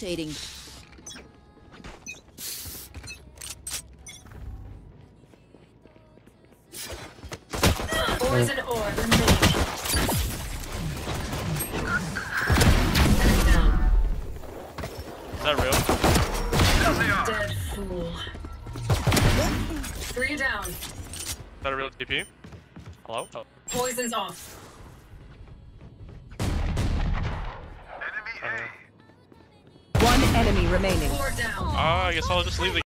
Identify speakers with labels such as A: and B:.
A: Rotating.
B: Poison orb remaining.
C: Is that real?
B: Dead fool. 3 down.
C: Is that a real TP? Hello? Oh.
B: Poison's off.
A: One enemy remaining.
B: 4 down.
C: I guess I'll just leave the